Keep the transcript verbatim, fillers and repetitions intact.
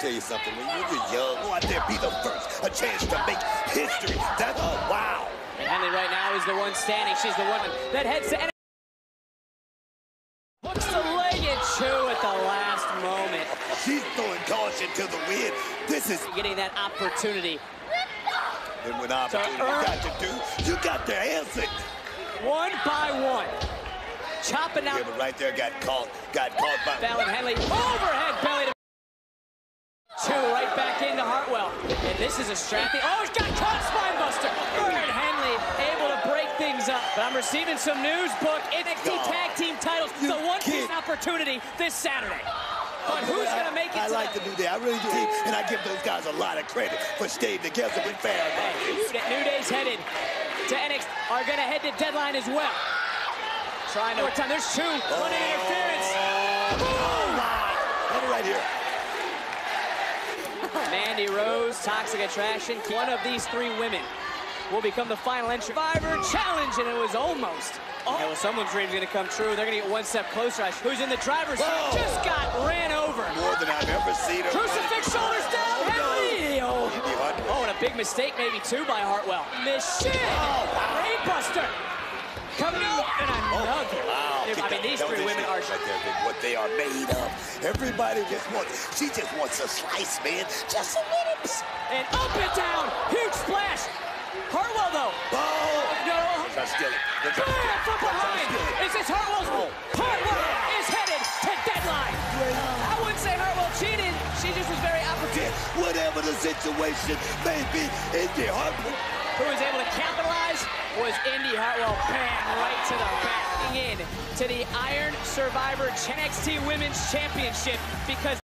tell you something. When you're young, go out there, be the first. A chance to make history. That's a wow. And Henley right now is the one standing. She's the one that heads to N X T. Hooks the leg and Chu at the last moment. She's throwing caution to the wind. This is getting that opportunity. Then when opportunity you got to do, you got to answer. One by one. Chopping out. Yeah, but right there got caught. Got caught by Fallon Henley. Overhead belly to Chu right back into Hartwell. And this is a strategy. Oh, he's got caught. Spinebuster. Bernard Henley able to break things up. But I'm receiving some news book. N X T no. Tag Team titles. The one-piece opportunity this Saturday. But who's going to make it I to like the... the New Day. I really do. And I give those guys a lot of credit for staying together with fair. Hey, New Day's headed to N X T. Are going to head to Deadline as well. Trying to... Time. There's Chu. Oh, running interference. Oh, my. Let it right here. Mandy Rose, Toxic Attraction. One of these three women will become the final entry. Survivor Challenge, and it was almost... Oh. Yeah, well, someone's dream's going to come true. They're going to get one step closer. Who's in the driver's seat? Just got ran over. More than I've ever seen her. Crucifix shoulders down. Oh, Henley. no. Oh. oh, and a big mistake maybe, too, by Hartwell. Machine. Oh, wow. Brainbuster. Coming out. And another. Oh, wow. I mean, these three women are... Right there, what they are made of. Everybody just wants... She just wants a slice, man. Just a little bit. And up and down. Huge splash. Hartwell, though. Oh. No. Let's steal it. Let's Bam, from behind. Is this Hartwell's? Oh. Hartwell is headed to Deadline. I wouldn't say Hartwell cheated. She just was very opportune. Whatever the situation may be, Indy Hartwell. Who was able to capitalize was Indy Hartwell. Bam, right to the back. In to the Iron Survivor N X T Women's Championship because